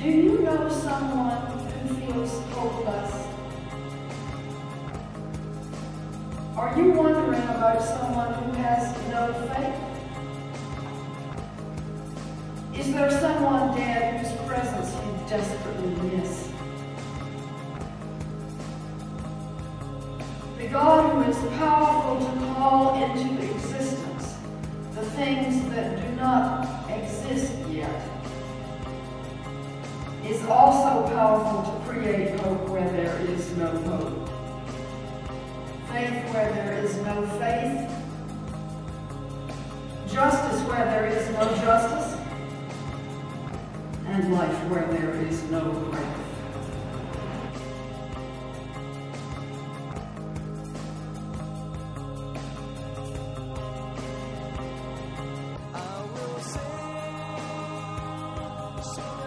Do you know someone who feels hopeless? Are you wondering about someone who has no faith? Is there someone dead whose presence you desperately miss? The God who is powerful to call into existence the things that do not exist yet is also powerful to create hope where there is no hope, faith where there is no faith, justice where there is no justice, and life where there is no life. I will sing.